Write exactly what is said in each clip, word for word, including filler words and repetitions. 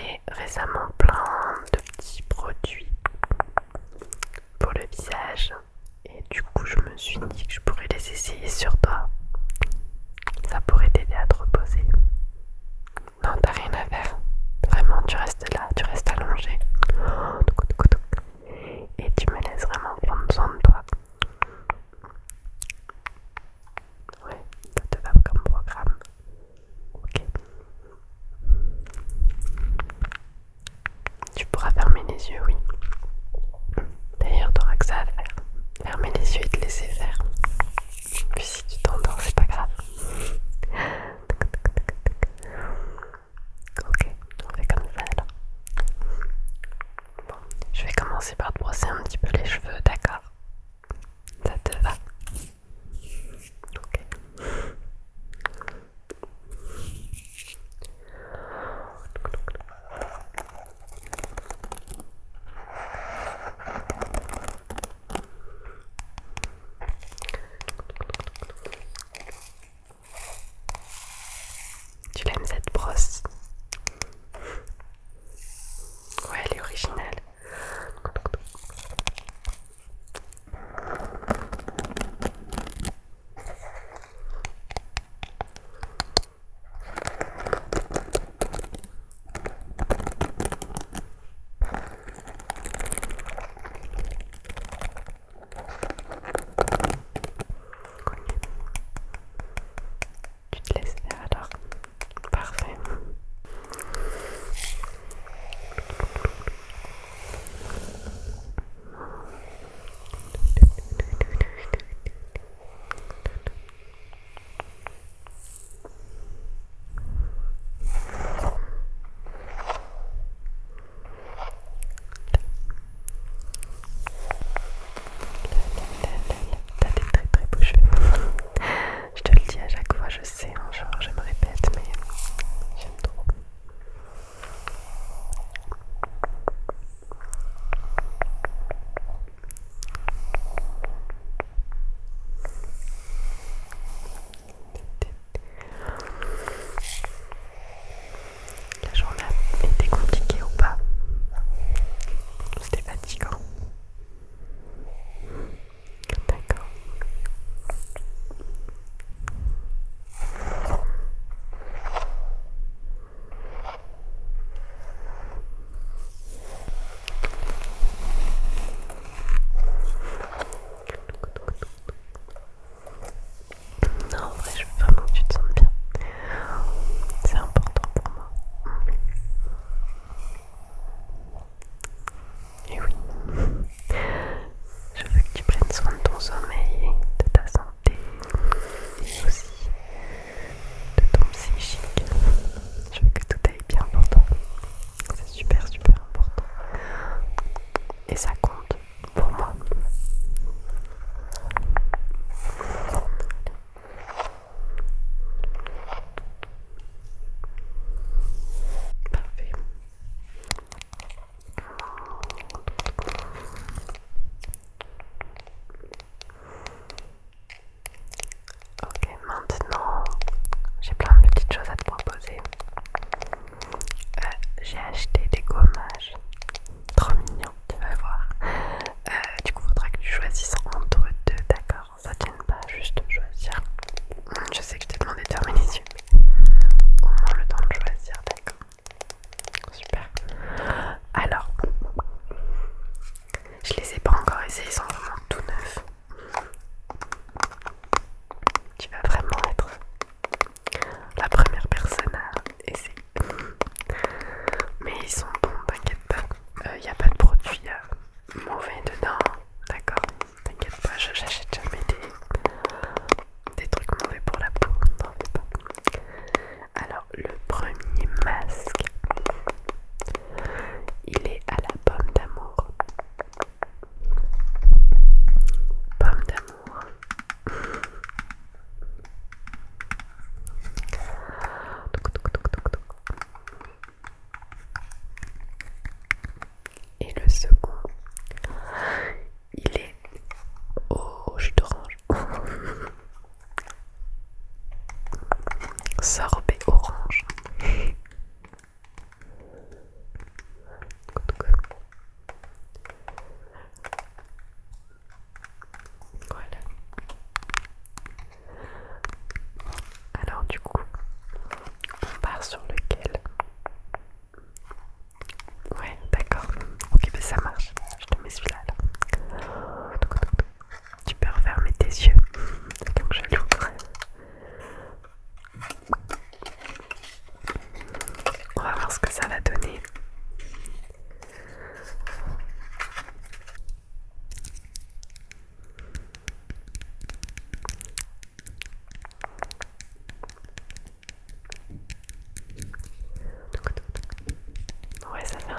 acheté récemment plein de petits produits pour le visage et du coup je me suis dit que je pourrais les essayer sur toi. Ça pourrait t'aider à te reposer. Non, t'as rien à faire. Vraiment, tu restes là, tu restes allongé. Et tu me laisses vraiment prendre soin de toi. Ouais, ça te va comme programme. Ok. Tu pourras fermer les yeux, oui. D'ailleurs, t'auras que ça à faire. Fermer les yeux et te laisser faire. Puis si tu t'endors, c'est pas grave. Ok, on fait comme ça alors. Bon, je vais commencer par te brosser un petit peu les cheveux, d'accord? Ça te va? Ok.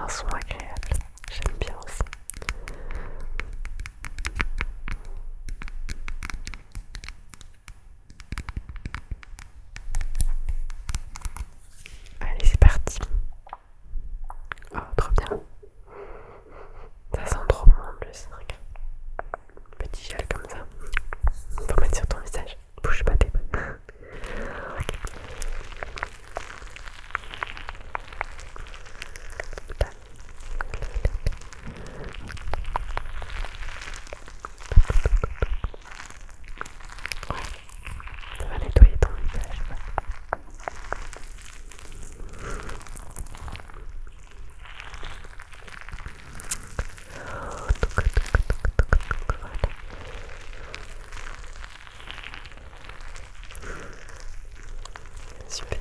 un son agréable. J'aime bien aussi. Allez, c'est parti. Oh, trop bien. Ça sent trop bon en plus. Regarde. Petit gel comme ça. Faut mettre sur ton visage. Bouge pas tes mains. Ça va nettoyer ton visage. Super.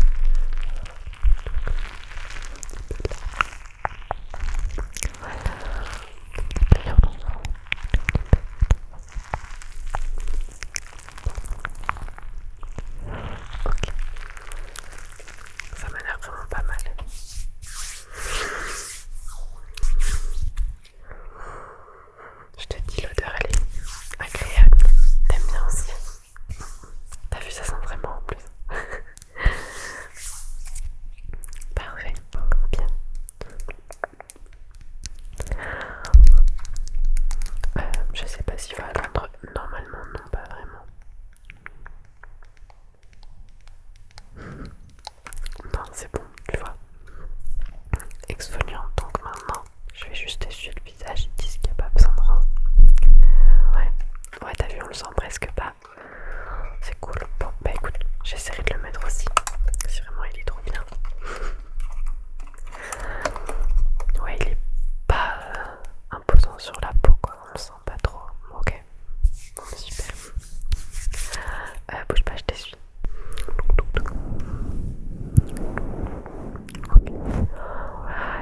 Ok. Ça m'a l'air vraiment pas mal. Je te dis, l'odeur elle est agréable. T'aimes bien aussi. T'as vu, ça sent vraiment en plus. Parfait. Bien. Euh, je sais pas s'il va attendre. Normalement, non, pas vraiment. Non, c'est bon, tu vois. Exfoliant, donc maintenant, je vais juste essuyer le visage. Ils disent qu'il n'y a pas besoin de rince. Ouais, ouais, t'as vu, on le sent presque pas. C'est cool. Bon, bah écoute, j'essaierai de le mettre aussi. Si vraiment il est trop bien. Ouais, il est pas euh, imposant sur la peau, quoi. On le sent pas trop. Ok, super. Euh, bouge pas, je t'essuie. Ok. Voilà.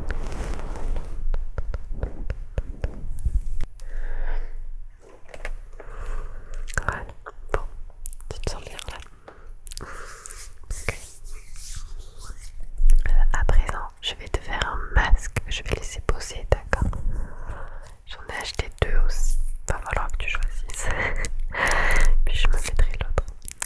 Voilà. Bon, tu te sens bien là. Ok. Euh, à présent, je vais te faire un masque. Je vais laisser poser, d'accord? J'en ai acheté deux aussi. Va falloir que tu choisisses. Puis je me mettrai l'autre.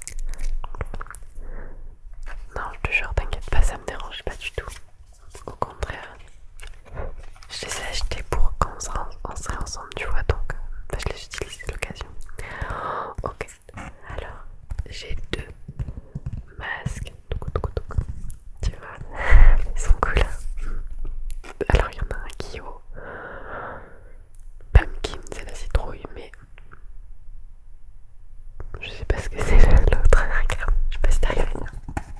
Non, je te jure, t'inquiète pas, ça me dérange pas du tout. Au contraire, je les ai achetés pour quand on sera, on sera ensemble, tu vois, donc bah, je les utilise à l'occasion. Ok, alors j'ai deux masques. Tu vois, ils sont cool. Alors il y en a un qui est au pumpkin, c'est la citrouille, mais je sais pas ce que c'est l'autre. Regarde, je sais pas si t'arrives à lire.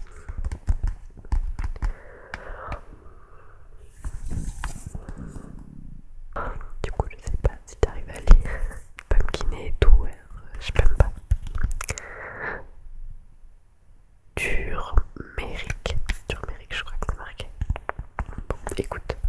Du coup, je sais pas si t'arrives à lire. Pumpkin et tout, ouais. Je sais même pas. Turmérique. Turmérique, je crois que c'est marqué. Bon, écoute,